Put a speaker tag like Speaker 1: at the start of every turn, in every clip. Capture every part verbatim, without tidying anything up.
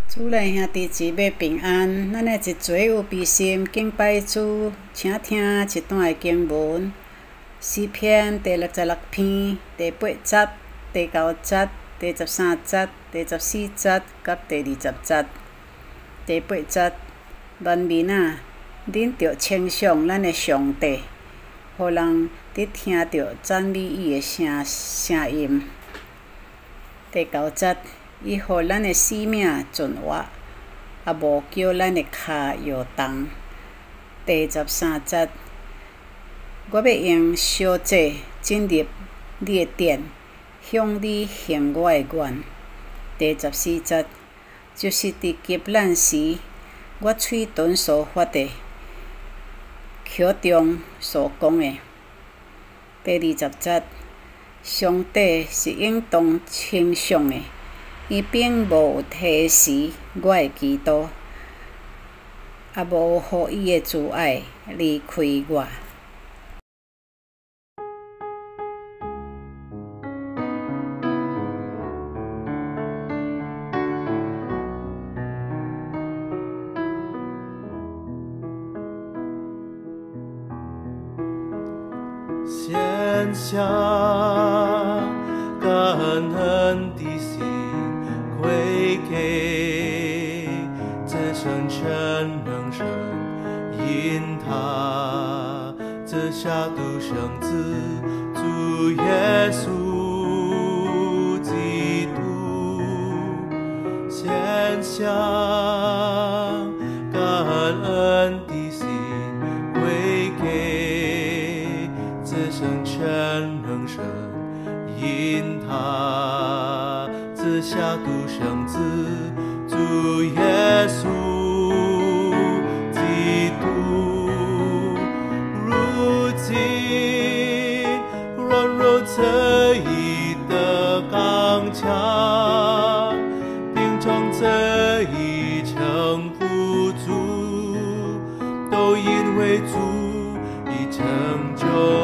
Speaker 1: 主内兄弟姊妹平安，咱的一嘴有悲心敬拜主，请听一段的经文：诗篇第六十六篇第八节、第九节、第十三节、第十四节甲第二十节。第八节，万民啊，恁着称颂咱的上帝，互人伫听着赞美伊的声声音。第九节，伊互咱的性命存活，也无叫咱的骹摇动。第十三节，我要用烧祭进入你的殿，向你行我的愿。第十四节，就是伫急难时，我嘴唇所发的，口中所讲的。第二十节，上帝是应当称颂的。伊并无有提示我的祈祷，也无互伊的慈爱离开我。
Speaker 2: 献上感恩的心，归给这圣神能生，因他这下独生子主耶稣基督，献上感恩的心，归给这圣神能生，因他这下独生子主耶稣基督，如今软弱侧翼的刚强，并从这一程不足，都因为主已成就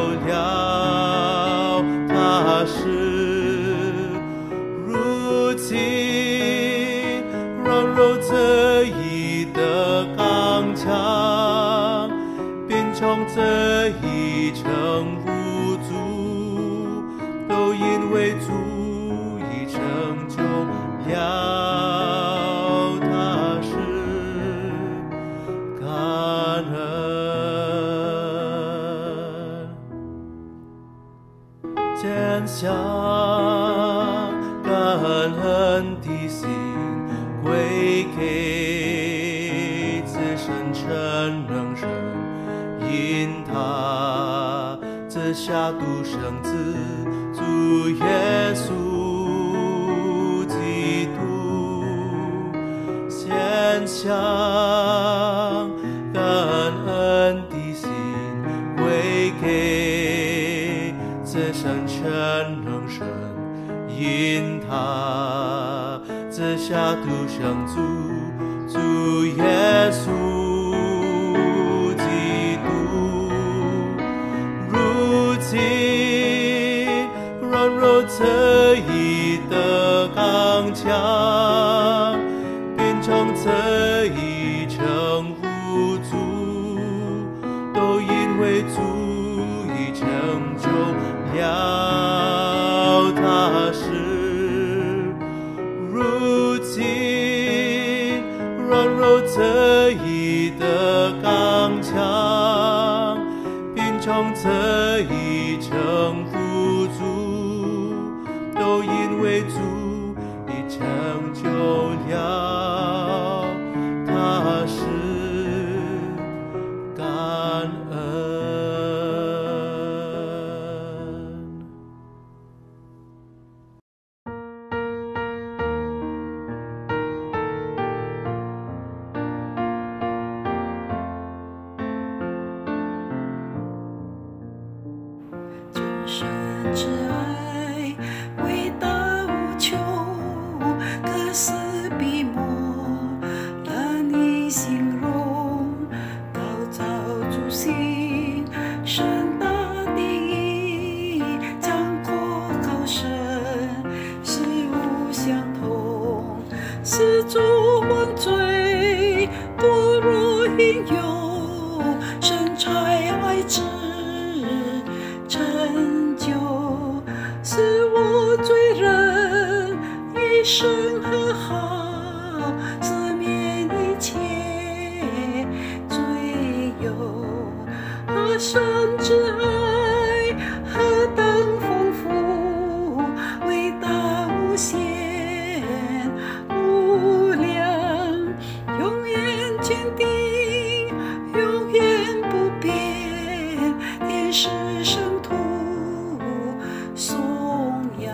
Speaker 2: 了他事。如今软弱侧翼的刚强，并从这一程不足，都因为主已成就了他事。感恩，献上感恩的心，归给这圣神能生，因他这下独生子主耶稣基督，献上感恩的心，归给这圣神能生，因他这下独生子主耶稣基督，如今软弱侧翼的刚强，并从这一程不足，都因为主已成就了他事。如今软弱侧翼的刚强，并从这一程不足，都因为主已成就了他事。感恩。
Speaker 1: 是主问罪，堕入引诱，神差爱子成就，使我罪人一生和好，赦免一切罪忧。何神之爱何等丰富，伟大无限无量，永远坚定，永远不变，天使圣徒颂扬。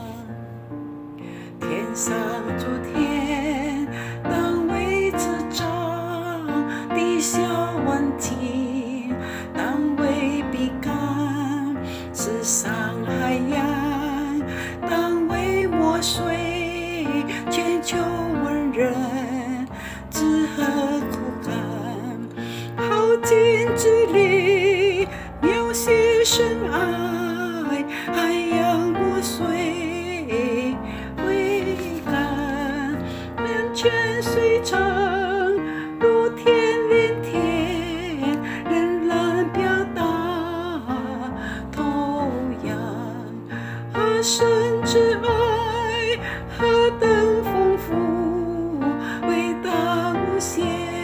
Speaker 1: 天上诸天当为之长，地下万庭当为比干，世上海洋当为墨水，全球文人只何苦干？耗尽之力描写深爱，海洋墨水为干，两泉水长如天连天，仍然表达同样。何神之爱何等丰富，伟大无限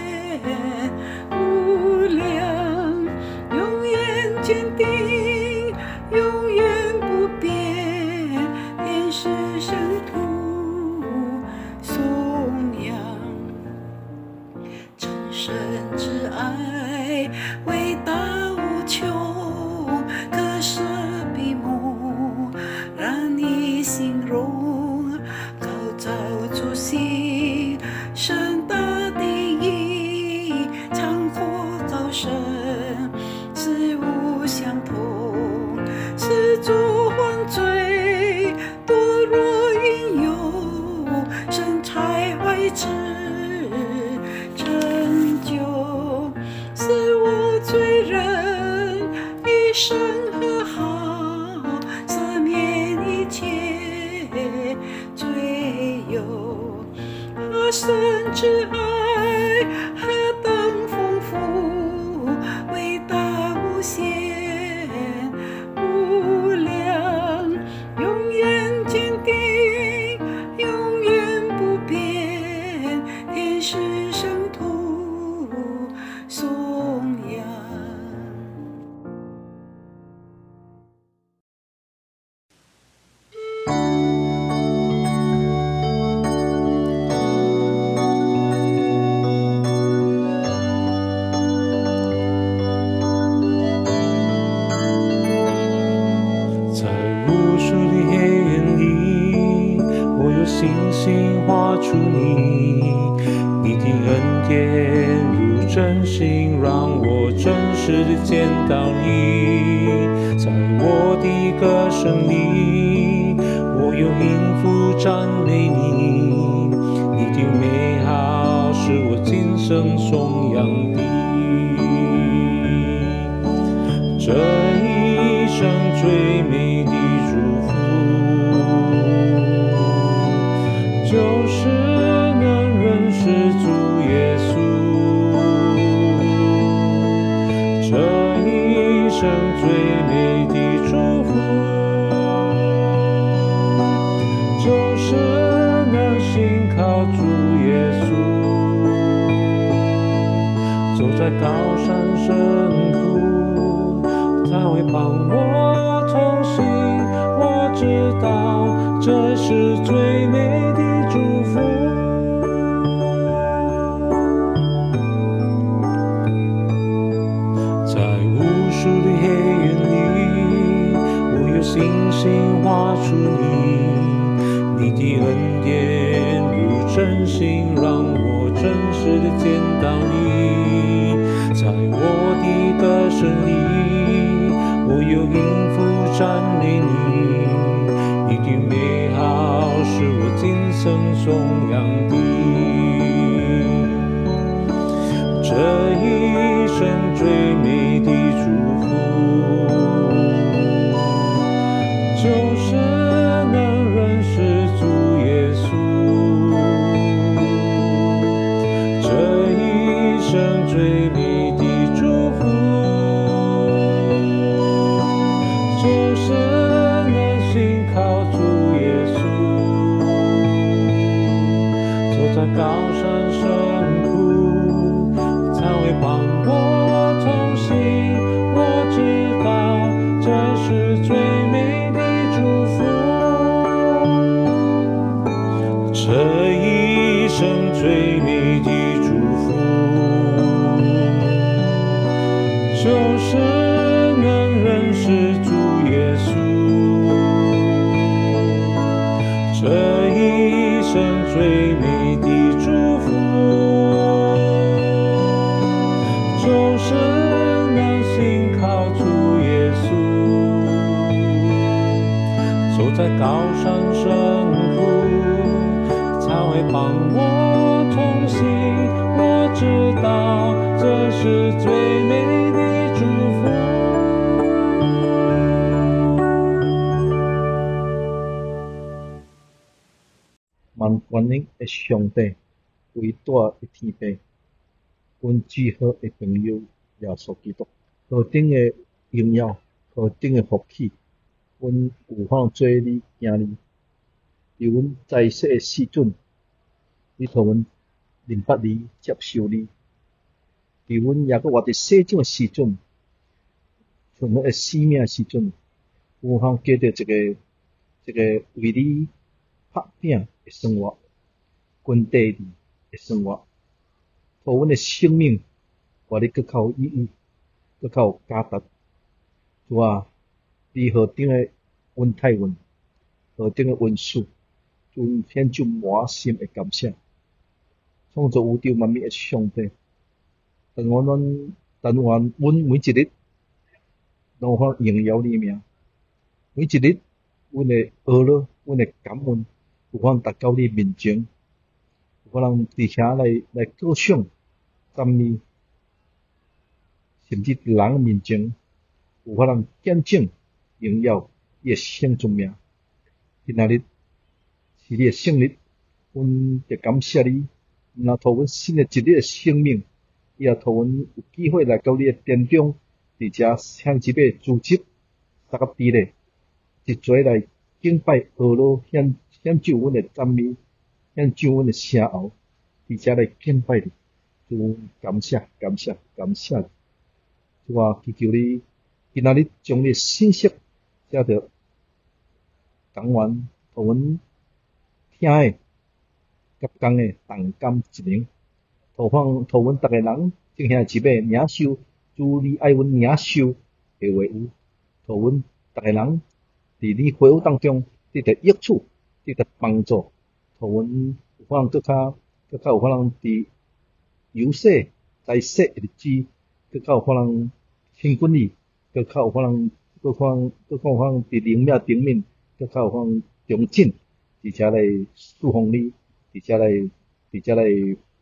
Speaker 1: 无量，永远坚定，永远不变，天使圣徒颂扬。真神之爱伟大无穷，可舍闭目，让你形容。高照诸行，深大地义，长阔高深，事物相同，是主犯罪，堕入引诱，神差爱子成就，使我罪人一生和好，赦免一切罪忧。何神之爱何等丰富，伟大无限无量，永远坚定，永远不变，天使圣徒颂扬。
Speaker 2: 在无数的黑夜里，我有星星画出你，你的恩典如真心，让我真实的见到你。在我的歌声里，我有音符赞美你，你的美好是我今生颂扬的。这一生最美的祝福，就是能认识主耶稣。这一生最美的祝福，就是能信靠主耶稣。走在高山深谷，他会帮我同行，我知道这是最美的祝福。在无数的黑夜里，我有星星画出你，你的恩典如真心，让我真实的见到你。在我的歌声里，我有音符赞美你，你的美好是我今生颂扬的。这一生最美的祝福，就是能认识主耶稣。
Speaker 3: 在高山深处，才会帮我同行。我知道这是最美的祝福，这一生最美的祝福，就是能认识主耶稣。这一生最美的祝福，就是能信靠主耶稣。走在高山深处，才会帮我同行。我知道这是最美的祝福。
Speaker 4: 万军的上帝，伟大的天父，阮最好的朋友耶稣基督，何等的荣耀，何等的福气，阮有法做你行你。伫阮在世的时阵，你互阮明白你、接受你；伫阮抑阁活伫世上的时阵，像迄个生命的时阵，有法过着一个一个为你拍拼的生活，军地里的生活，互阮的生命活得更较有意义，更较有价值。主啊，你何等的恩待阮，何等的恩赐，阮献上满心的感谢。创造宇宙万物的上帝，但愿咱，但愿阮每一日都有法荣耀你名，每一日阮的学乐，阮的感恩。有法达到你面前，有法人伫遐来来歌唱、赞美，甚至伫人面前，有法人见证荣耀你的圣尊名。今仔日是你的圣日，阮就感谢你，若互阮新的一日的生命，也互阮有机会来到你的殿中，伫遮向即尾组织三个地咧，一做来敬拜学乐献。献上阮的赞美，献上阮的声喉，伫遮来敬拜你，主感谢感谢感谢你。主啊，祈求你今仔日将你的信息写着讲完，互阮听的甲讲的同感一灵，互阮互阮逐个人正向一尾领受主你爱阮领受的话语，互阮逐个人伫你话语当中得到益处。得到帮助，互阮有法通更较更较有法通伫由世在世的日子，更较有法通亲近你，更较有法通更较更较有法通伫灵命顶面，更较有法通忠贞，而且来侍奉你，而且来而且来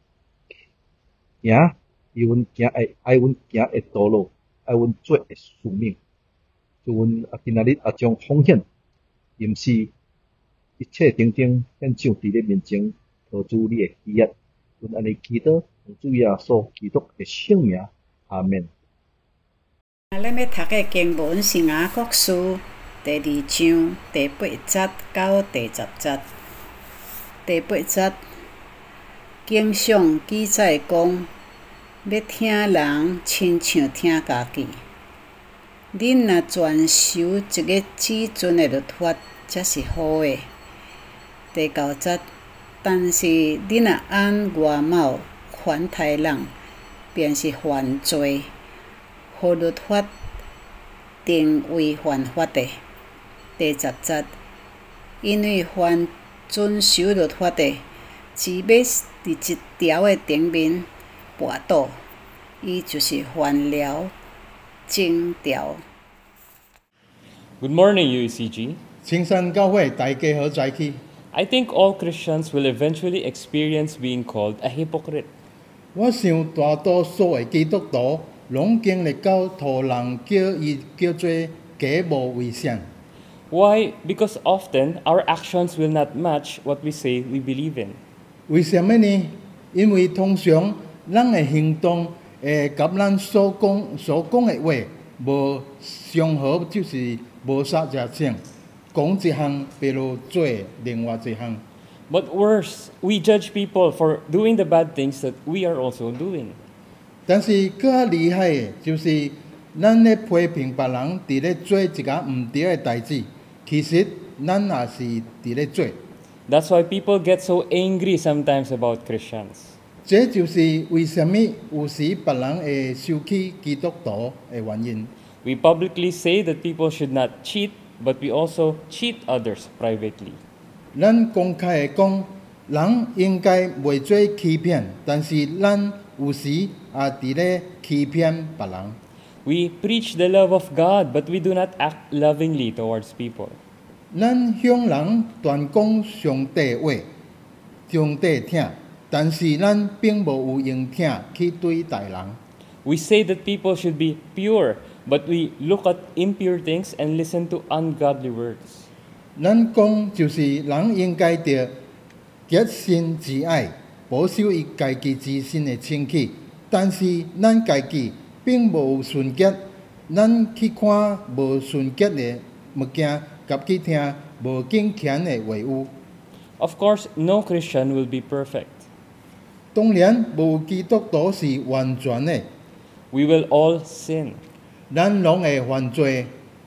Speaker 4: 行伊阮行爱爱阮行的道路，爱阮做的使命。就阮啊今仔日啊将奉献，毋是。一切等等献上伫你面前，托主你的喜悦，阮安尼祈祷，奉主耶稣基督的圣名，阿门。
Speaker 1: 咱要读的经文是雅各书第二章第八节到第十节。第八节，经上记载讲，要听人亲像听家己。恁若全守一个至尊的律法，才是好的。第九节，但是你若按外貌款待人，便是犯罪，互律法定为犯法的。第十节，因为凡遵守律法的，只要伫一条的顶面跋倒，伊就是犯了整条。
Speaker 5: Good morning, U E C G.
Speaker 6: 青山教會大家好在起。
Speaker 5: I think all Christians will eventually experience being called a hypocrite.
Speaker 6: 我想大多數的基督徒攏經歷到互人叫伊叫做假冒為善。
Speaker 5: Why? Because often our actions will not match what we say we believe in.
Speaker 6: 為什麼呢？因為通常咱的行動會甲咱所講所講的話無相合，就是無啥隻像。講一項，比如做另外一項。
Speaker 5: But worse, we judge people for doing the bad things that we are also doing.
Speaker 6: 但是更较厉害的，就是咱咧批评别人伫咧做一件毋对的代志，其实咱也是伫咧做。
Speaker 5: That's why people get so angry sometimes about Christians.
Speaker 6: 这就是为什么有时别人会受起基督徒的原因。
Speaker 5: We publicly say that people should not cheat, but we also cheat others privately.
Speaker 6: 咱公开的讲，人应该袂做欺骗，但是咱有时也伫咧欺骗别人。
Speaker 5: We preach the love of God, but we do not act lovingly towards people.
Speaker 6: 咱向人传讲上帝话，上帝听，但是咱并无有用听去对待人。
Speaker 5: We say that people should be pure, but we look at impure things and listen to ungodly words.
Speaker 6: 咱讲就是人应该着洁身自爱，保守伊家己自身的清气，但是咱家己并无有纯洁，咱去看无纯洁的物件，甲去听无敬虔的话语。
Speaker 5: Of course, no Christian will be perfect.
Speaker 6: 当然，无基督徒是完全的，
Speaker 5: We will all sin.
Speaker 6: 咱拢会犯罪。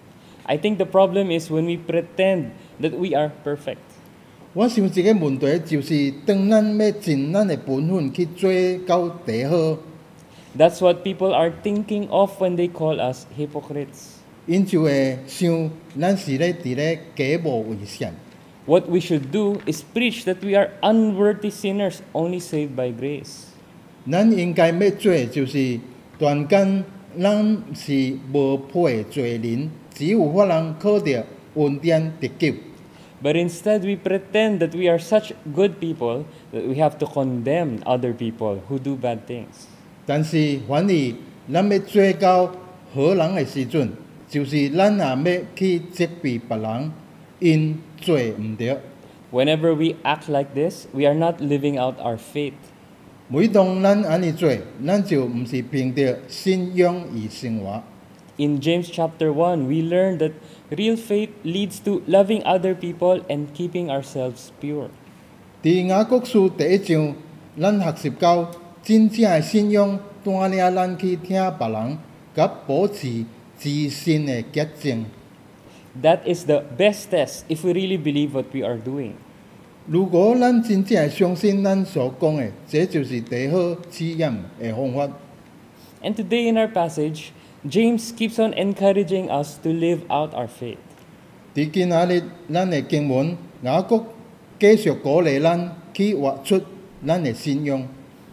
Speaker 5: I think the problem is when we pretend that we are perfect.
Speaker 6: 我想一个问题就是，当咱要尽咱的本分去做到第好，
Speaker 5: That's what people are thinking of when they call us hypocrites.
Speaker 6: 因就会想咱是咧伫咧假冒为善。
Speaker 5: What we should do is preach that we are unworthy sinners only saved by grace.
Speaker 6: 咱应该要做的就是传讲，咱是无配的罪人，只有法人靠着恩典得救。
Speaker 5: But instead, we pretend that we are such good people that we have to condemn other people who do bad things.
Speaker 6: 但是，凡是咱要做到好人的时阵，就是咱也要去责备别人，因做毋对。
Speaker 5: Whenever we act like this, we are not living out our faith.
Speaker 6: 每当咱安尼做，咱就毋是凭着信仰而生活。
Speaker 5: In James chapter one, we learn that real faith leads to loving other people and keeping ourselves pure.
Speaker 6: 伫雅各书第一章，咱学习到真正的信仰带领咱去听别人，甲保持自身的洁净。
Speaker 5: That is the best test if we really believe what we are doing.
Speaker 6: 如果咱真正的相信咱所讲的，这就是最好试验的方法。
Speaker 5: And today in our passage, James keeps on encouraging us to live out our faith.
Speaker 6: 伫今仔日咱的经文，雅各继续鼓励咱去活出咱的信仰。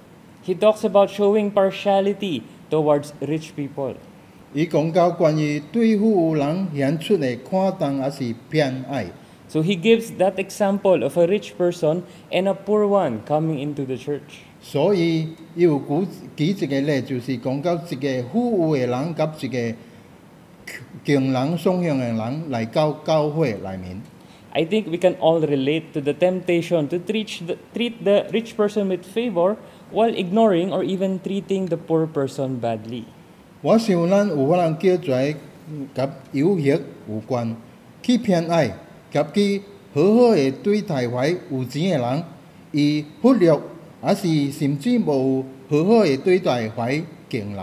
Speaker 5: He talks about showing partiality towards rich people.
Speaker 6: 伊讲到关于对富有人显出的看重还是偏爱。
Speaker 5: So he gives that example of a rich person and a poor one coming into the church.
Speaker 6: 所以，伊有举举一个例，就是讲到一个富有的人甲一个穷人双向的人来到教会内面。
Speaker 5: I think we can all relate to the temptation to treat the, treat the rich person with favor while ignoring or even treating the poor person badly.
Speaker 6: 我想咱有法人叫做甲有益有关，去偏爱，甲去好好的对待怀有钱的人，而忽略还是甚至无好好的对待怀穷人。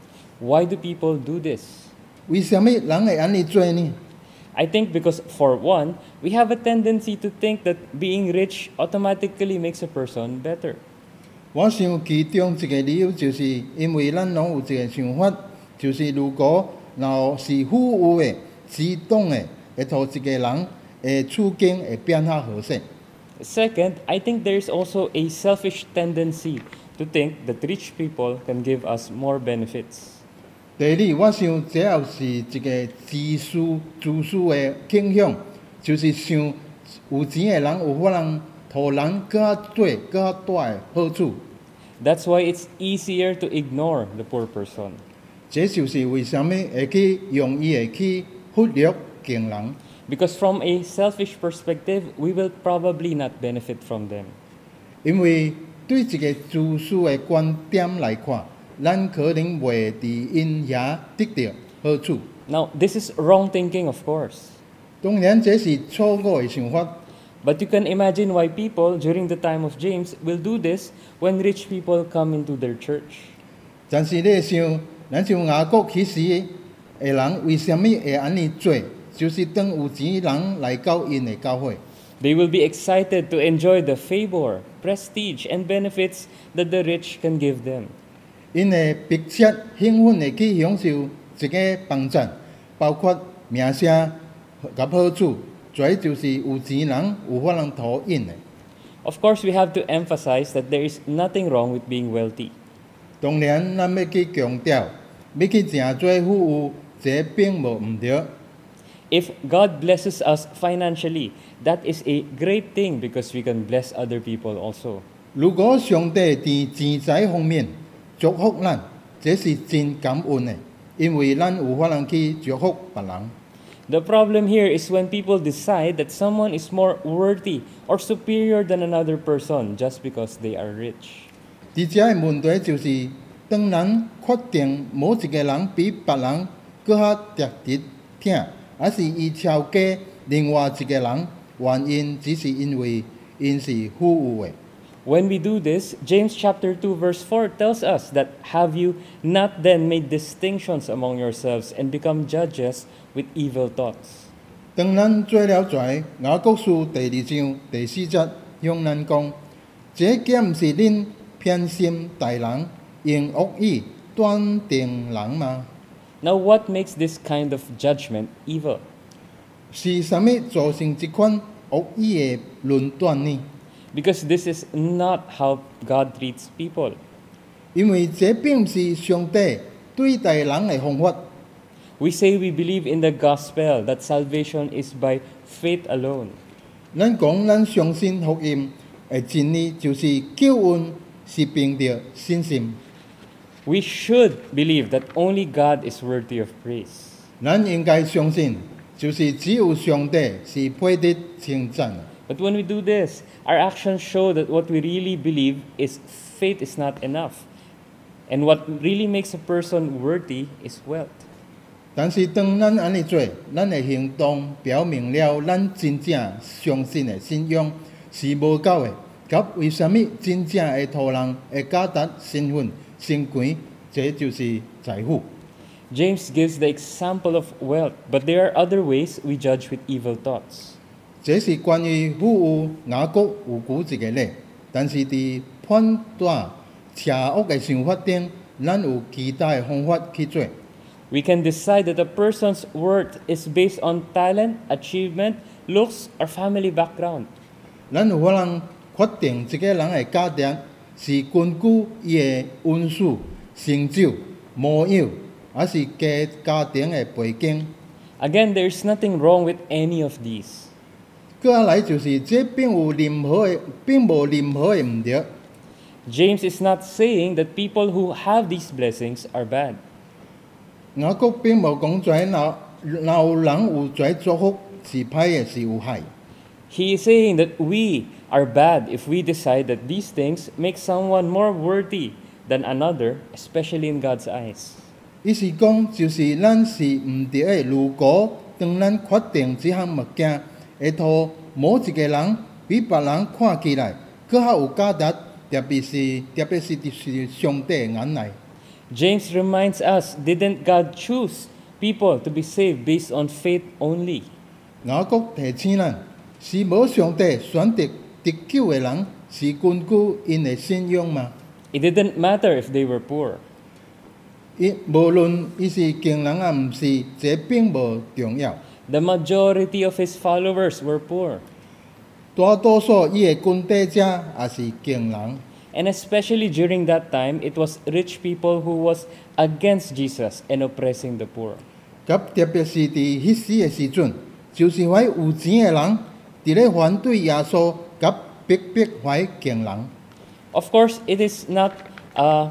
Speaker 5: Why do people do this?
Speaker 6: 为什么人会安尼做呢？
Speaker 5: I think because, for one, we have a tendency to think that being rich automatically makes a person better.
Speaker 6: 我想其中一个理由就是因为咱拢有一个想法，就是如果若是富有的、自动的，会互一个人的处境会变较好势。
Speaker 5: Second, I think there is also a selfish tendency to think that rich people can give us more benefits.
Speaker 6: 第二，我想这也是一个自私、自私的倾向，就是想有钱的人有法人互人更较多、更较大的好处。
Speaker 5: That's why it's easier to ignore the poor person.
Speaker 6: 这就是为什么会去容易的去忽略穷人。
Speaker 5: Because from a selfish perspective, we will probably not benefit from them.
Speaker 6: 因为对一个自私的观点来看，咱可能袂伫因遐得到好处。
Speaker 5: Now, this is wrong thinking, of course.
Speaker 6: 当然，这是错误的想法。
Speaker 5: But you can imagine why people during the time of James will do this when rich people come into their church.
Speaker 6: 但是你会想，咱像雅各其实的人为什么会安尼做？就是当有钱人来到因的教会，
Speaker 5: They will be excited to enjoy the favor, prestige, and benefits that the rich can give them.
Speaker 6: 因会迫切兴奋的去享受一个帮助，包括名声甲好处，这就是有钱人有法通讨因的。
Speaker 5: Of course, we have to emphasize that there is nothing wrong with being wealthy.
Speaker 6: 当然，咱要去强调，要去诚做富有，这并无毋对。
Speaker 5: If God blesses us financially, that is a great thing because we can bless other people also.
Speaker 6: 如果上帝伫钱财方面祝福咱，这是真感恩的，因为咱有法通去祝福别人。
Speaker 5: The problem here is when people decide that someone is more worthy or superior than another person just because they are rich.
Speaker 6: 伫遮的问题就是，当咱确定某一个人比别人搁较值得听，还是伊超过另外一个人，原因只是因为因是富有的。
Speaker 5: When we do this, James chapter two verse four tells us that have you not then made distinctions among yourselves and become judges with evil thoughts.
Speaker 6: 当咱做了跩，雅各书第二章第四节向咱讲，这岂毋是恁偏心待人，用恶意断定人吗？
Speaker 5: Now what makes this kind of judgment evil?
Speaker 6: 是啥物造成这款恶意的论断呢？
Speaker 5: Because this is not how God treats people.
Speaker 6: 因为这并不是上帝对待人的方法。
Speaker 5: We say we believe in the gospel that salvation is by faith alone.
Speaker 6: 咱讲咱相信福音的真理，就是救恩是凭着信心。
Speaker 5: We should believe that only God is worthy of praise.
Speaker 6: 咱应该相信，就是只有上帝是配得称赞的。
Speaker 5: But when we do this, our actions show that what we really believe is faith is not enough. And what really makes a person worthy is wealth.
Speaker 6: 但是当咱安尼做，咱的行动表明了咱真正相信的信仰是无够的。甲为什么真正会互人会价值身份、升权，这就是财富。
Speaker 5: James gives the example of wealth, but there are other ways we judge with evil thoughts.
Speaker 6: 这是关于富有雅各有举一个例，但是伫判断邪恶的想法顶，咱有其他的方法去做。
Speaker 5: We can decide that a person's worth is based on talent, achievement, looks, or family background.
Speaker 6: 咱有法通决定一个人的价值是根据伊的运数、成就、模样，还是家家庭的背景。
Speaker 5: Again, there is nothing wrong with any of these.
Speaker 6: 搁下来就是这并有任何的，并无任何的毋对。
Speaker 5: James is not saying that people who have these blessings are bad.
Speaker 6: 雅各并无讲跩若若有人有跩祝福是歹的，是有害。
Speaker 5: He is saying that we are bad if we decide that these things make someone more worthy than another, especially in God's eyes.
Speaker 6: 意思讲，就是咱是毋对的。如果当咱决定这项物件会互某一个人比别人看起来搁较有价值，特别是特别是是上帝的眼内。
Speaker 5: James reminds us, didn't God choose people to be saved based on faith only?
Speaker 6: 雅各提醒咱，是无上帝选择得救的人，是根据因的信仰吗？
Speaker 5: It didn't matter if they were poor.
Speaker 6: 伊无论伊是敬人啊，毋是，这并无重要。
Speaker 5: The majority of his followers were poor.
Speaker 6: 大多数伊的军队者也是敬人。
Speaker 5: And especially during that time, it was rich people who was against Jesus and oppressing the poor.
Speaker 6: 甲特别是伫迄时的时阵，就是迄有钱的人伫咧反对耶稣，甲逼迫迄敬人。
Speaker 5: Of course, it is not, uh,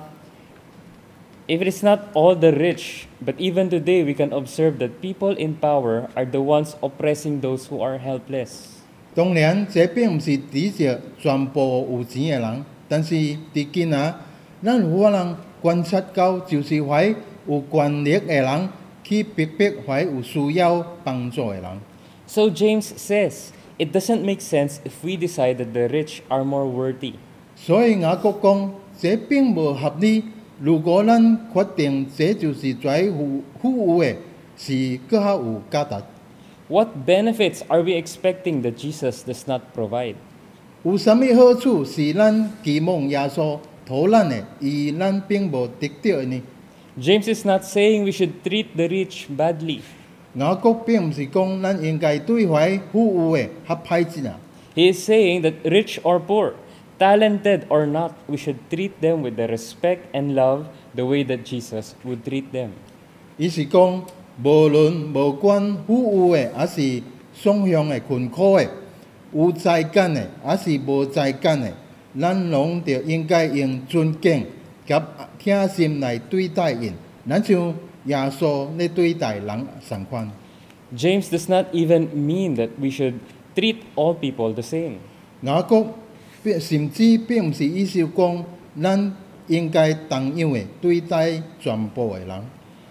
Speaker 5: if it is not all the rich, but even today we can observe that people in power are the ones oppressing those who are helpless.
Speaker 6: 当然，这并毋是指着全部有钱的人，但是伫今仔，咱有法通观察到，就是迄有权力的人去逼迫迄有需要帮助的人。
Speaker 5: So James says, it doesn't make sense if we decide that the rich are more worthy.
Speaker 6: 所以雅各講，這並無合理。如果咱決定這就是最富富有的，是更較有價值。
Speaker 5: What benefits are we expecting that Jesus does not provide?
Speaker 6: 有啥物好處是咱期望耶穌討咱的，而咱並無得到的呢？
Speaker 5: James is not saying we should treat the rich badly.
Speaker 6: 雅各並唔是講咱應該對懷富有的較歹質啊。
Speaker 5: He is saying that rich or poor, talented or not, we should treat them with the respect and love the way that Jesus would treat them.
Speaker 6: 伊是講，無論無管富有的，還是雙向的困苦的，有才幹的，還是無才幹的，咱攏着應該用尊敬甲疼心來對待因，咱像耶穌咧對待人同款。
Speaker 5: James does not even mean that we should treat all people the same.
Speaker 6: 雅各甚至並唔是意思講，咱應該同樣的對待全部的人。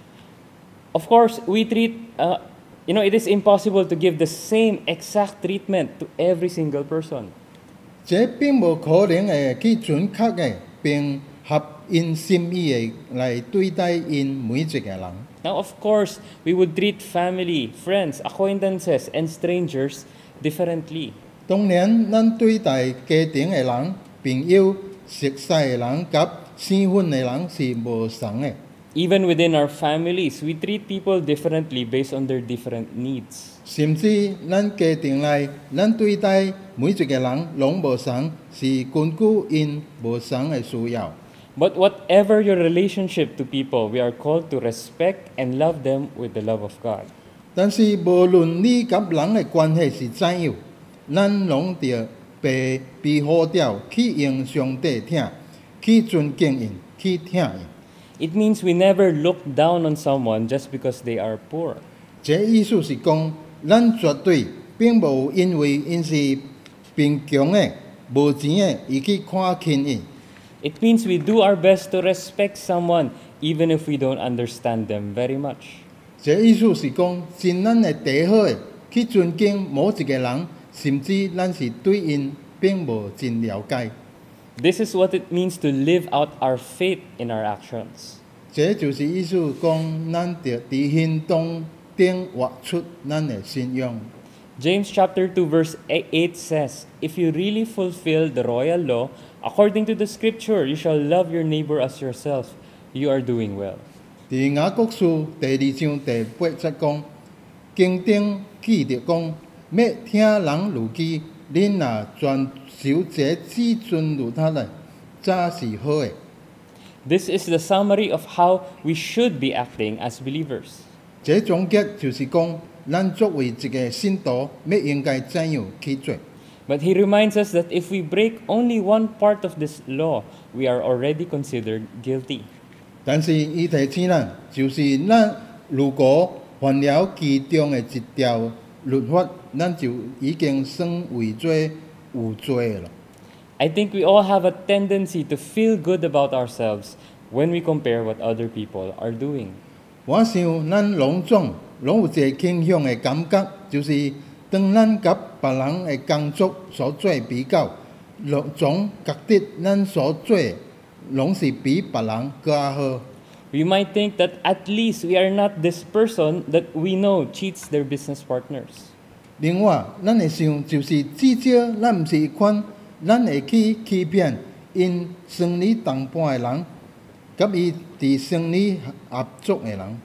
Speaker 5: Of course, we treat, uh, you know, it is impossible to give the same exact treatment to every single person.
Speaker 6: 這並無可能會去準確的並合因心意的來對待因每一個人。
Speaker 5: Now, of course, we would treat family, friends, acquaintances, and strangers differently.
Speaker 6: 當然，咱對待家庭的人、朋友、熟悉的人及生分的人是無同的。
Speaker 5: Even within our families, we treat people differently based on their different needs.
Speaker 6: 甚至咱家庭內，咱對待每一個人攏無同，是根據因無同的需要。
Speaker 5: But whatever your relationship to people, we are called to respect and love them with the love of God.
Speaker 6: 但是無論你甲人的關係是怎樣，咱攏着被被呼召去用上帝疼，去尊敬因，去疼因。
Speaker 5: It means we never look down on someone just because they are poor.
Speaker 6: 這意思是講，咱絕對並無因為因是貧窮的、無錢的而去看輕因。
Speaker 5: It means we do our best to respect someone even if we don't understand them very much.
Speaker 6: 這意思是講，盡咱的最好的去尊敬某一個人，甚至咱是對因並無真了解。
Speaker 5: This is what it means to live out our faith in our actions.
Speaker 6: 這就是意思講，咱着佇行動頂活出咱的信仰。
Speaker 5: James chapter two verse eight says, "If you really fulfill the royal law, according to the scripture, you shall love your neighbor as yourself. You are doing well."
Speaker 6: 佇雅各書第二章第八節講，經典記着講，要聽人如己，恁若全守這至尊律法咧，才是好的。
Speaker 5: This is the summary of how we should be acting as believers.
Speaker 6: 這總結就是講，咱作為一個信徒，要應該怎樣去做。
Speaker 5: But he reminds us that if we break only one part of this law, we are already considered guilty.
Speaker 6: 但是伊提醒咱，就是咱如果犯了其中的一條律法，咱就已經算為罪有罪了。
Speaker 5: I think we all have a tendency to feel good about ourselves when we compare what other people are doing.
Speaker 6: 我想咱攏總攏有一個傾向的感覺，就是當咱甲別人的工作所做比較，總覺得咱所做攏是比別人更好。
Speaker 5: We might think that at least we are not this person that we know cheats their business partners.
Speaker 6: 另外，咱會想就是至少咱毋是一款咱會去欺騙因生理同伴的人，甲伊佇生理合作的人。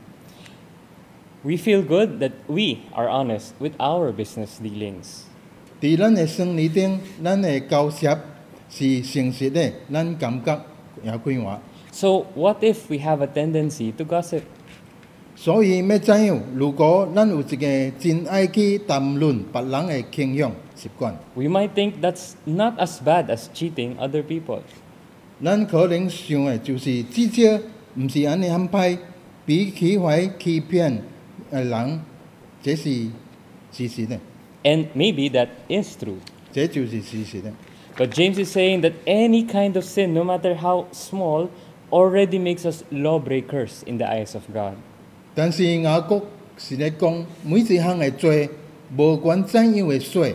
Speaker 5: We feel good that we are honest with our business dealings.
Speaker 6: 伫咱的生理頂，咱的交涉是誠實的，咱感覺也快活。
Speaker 5: So what if we have a tendency to gossip?
Speaker 6: 所以要怎樣？如果咱有一個真愛去談論別人的傾向習慣，
Speaker 5: We might think that's not as bad as cheating other people.
Speaker 6: 咱可能想的就是至少毋是安尼很歹，比起懷欺騙的人，這是事實的，
Speaker 5: And maybe that is true.
Speaker 6: 這就是事實的。
Speaker 5: But James is saying that any kind of sin, no matter how small, already makes us lawbreakers in the eyes of God.
Speaker 6: 但是雅各是咧講，每一項的罪，無管怎樣的罪，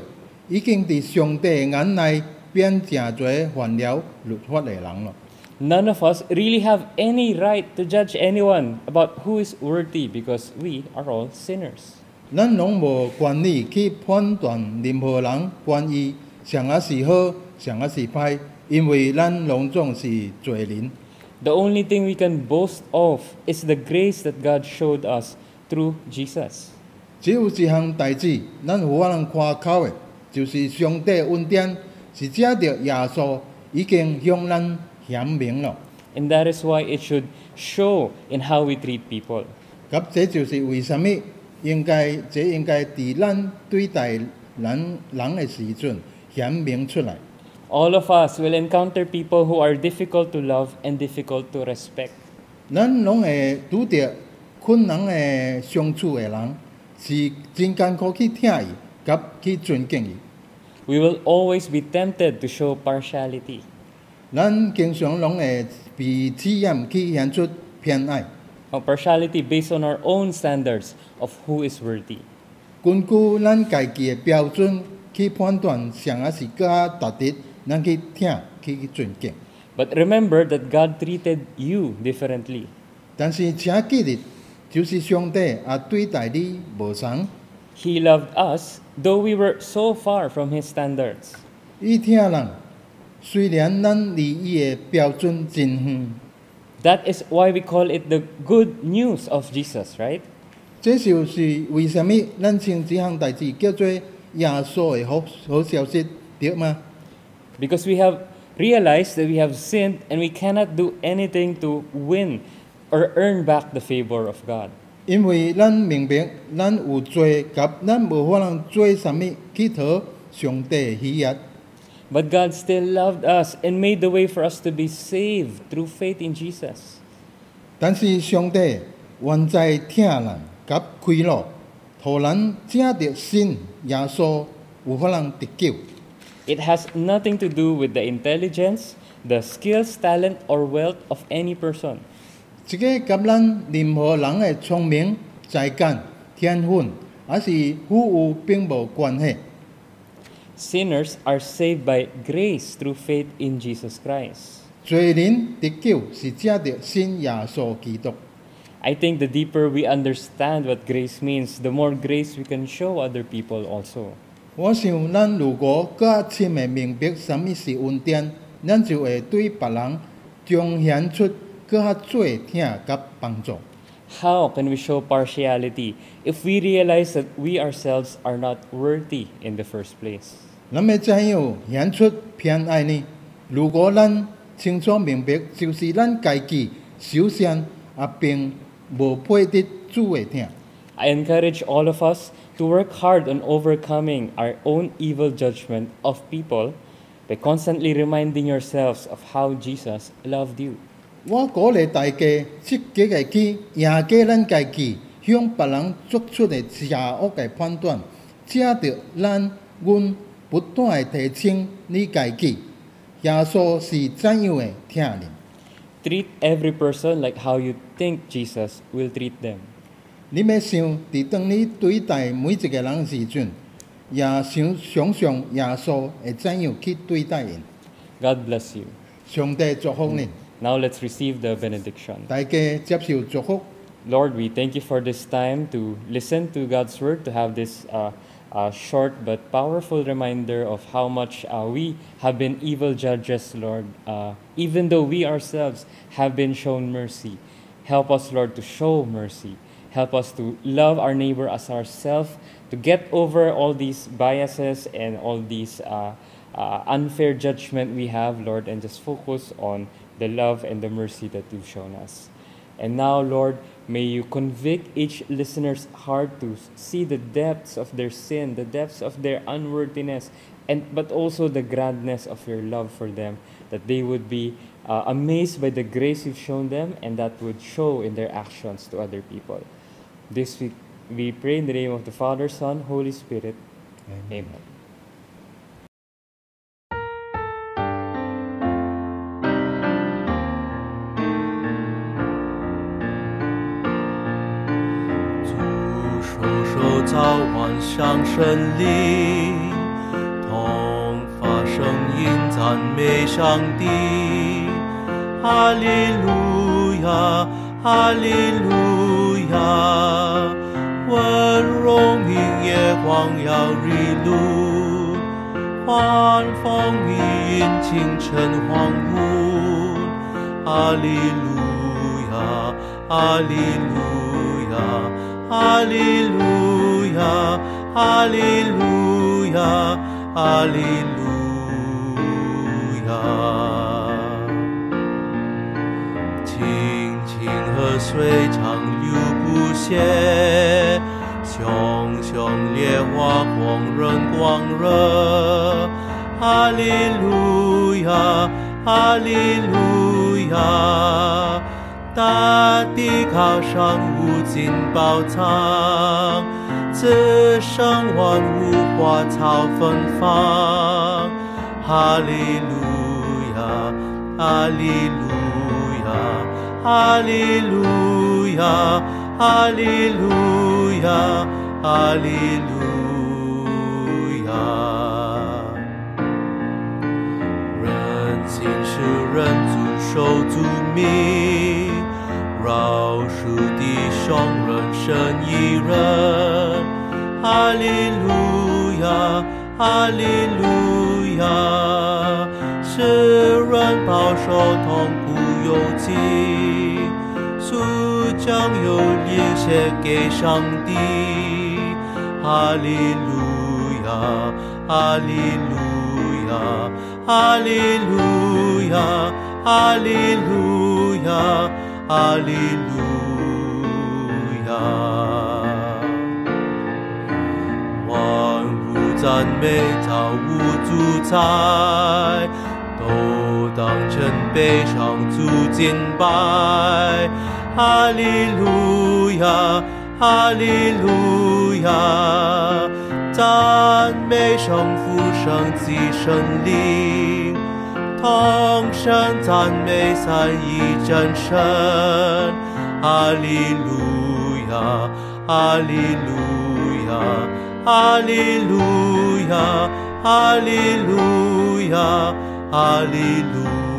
Speaker 6: 已經佇上帝眼內變誠濟犯了律法的人咯。
Speaker 5: None of us really have any right to judge anyone about who is worthy because we are all sinners.
Speaker 6: 咱攏無權利去判斷任何人關於上啊是好，上啊是歹，因為咱攏總是罪人。
Speaker 5: The only thing we can boast of is the grace that God showed us through Jesus.
Speaker 6: 只有一項代志，咱有法通誇口的，就是上帝恩典是藉着耶穌已經向咱顯明了。
Speaker 5: And that is why it should show in how we treat people.
Speaker 6: 咁這就是為什麼應該，這應該佇咱對待人人的時陣顯明出來。
Speaker 5: All of us will encounter people who are difficult to love and difficult to respect.
Speaker 6: 咱攏會拄着困難的相處的人，是真艱苦去聽伊，甲去尊敬伊。
Speaker 5: We will always be tempted to show partiality.
Speaker 6: 咱經常攏會被試驗去顯出偏愛。
Speaker 5: Now, partiality based on our own standards of who is worthy.
Speaker 6: 根據咱家己的標準去判斷，誰啊是較值得咱去聽去尊敬。
Speaker 5: But remember that God treated you differently.
Speaker 6: 但是請記得，就是上帝也對待你無同。
Speaker 5: He loved us, though we were so far from His standards.
Speaker 6: 伊聽人，雖然咱離伊的標準真遠。
Speaker 5: That is why we call it the good news of Jesus, right?
Speaker 6: 這就是為什麼咱稱這項代志叫做耶穌的好好消息，對嗎？
Speaker 5: Because we have realized that we have sinned and we cannot do anything to win or earn back the favor of God.
Speaker 6: 因為咱明白咱有罪，及咱無法通做什麼去討上帝喜悅。
Speaker 5: But God still loved us and made the way for us to be saved through faith in Jesus.
Speaker 6: 但是上帝願在聽人及開路，互咱藉着信耶穌有法通得救。
Speaker 5: It has nothing to do with the intelligence, the skills, talent, or wealth of any person.
Speaker 6: 這個甲咱任何人的聰明、才幹、天分，還是富有並無關係。
Speaker 5: Sinners are saved by grace through faith in Jesus Christ.
Speaker 6: 罪人得救是藉着信耶穌基督。
Speaker 5: I think the deeper we understand what grace means, the more grace we can show other people also.
Speaker 6: 我想，咱如果較深的明白什麼是恩典，咱就會對別人彰顯出較做聽及幫助。
Speaker 5: How can we show partiality if we realize that we ourselves are not worthy in the first place?
Speaker 6: 咱要怎樣顯出偏愛呢？如果咱清楚明白，就是咱家己首先也並無配得主的聽。
Speaker 5: I encourage all of us to work hard on overcoming our own evil judgment of people by constantly reminding yourselves of how Jesus loved you.
Speaker 6: 我鼓勵大家積極地去贏過咱家己向別人作出的邪惡的判斷，藉着咱阮不斷地提醒你家己，耶穌是怎樣的聽人。
Speaker 5: Treat every person like how you think Jesus will treat them.
Speaker 6: 你要想，伫當你對待每一個人時陣，也想想象耶穌會怎樣去對待因。
Speaker 5: God bless you.
Speaker 6: 上帝祝福你，
Speaker 5: Now let's receive the benediction.
Speaker 6: 大家接受祝福。
Speaker 5: Lord, we thank you for this time to listen to God's word, to have this uh, uh, short but powerful reminder of how much uh, we have been evil judges, Lord, uh, even though we ourselves have been shown mercy. Help us, Lord, to show mercy. Help us to love our neighbor as ourselves, to get over all these biases and all these uh, uh, unfair judgment we have, Lord, and just focus on the love and the mercy that you've shown us. And now, Lord, may you convict each listener's heart to see the depths of their sin, the depths of their unworthiness, and but also the grandness of your love for them, that they would be uh, amazed by the grace you've shown them, and that would show in their actions to other people. This we, we pray in the name of the Father, Son, Holy Spirit. Amen. Amen.
Speaker 2: 早晚上胜利， 声音赞美上帝。哈利路亚，哈利路亚，温荣明夜光耀日露，欢风密云清晨黄昏。哈利路亚，哈利路亚，哈利路亚，哈利路亚，哈利路亚。清清河水长流不歇，熊熊烈火光润光热。哈利路亚，哈利路亚，大地靠上无尽宝藏，滋生万物花草芬芳。哈利路亚，哈利路亚，哈利路亚，哈利路亚，哈利路亚。人心是人遵守主命，饶恕弟兄人生一人。哈利路亚，哈利路亚，使人饱受痛苦有尽，赎将有灵献给上帝。哈利路亚，哈利路亚，哈利路亚，哈利路亚，哈利路亚。万物赞美造物主宰，都当真悲伤主敬拜。哈利路亚，哈利路亚，赞美圣父圣子圣灵，同声赞美三一真神。哈利路亚，哈利路亚，哈利路亚，哈利路亚，哈利路亚。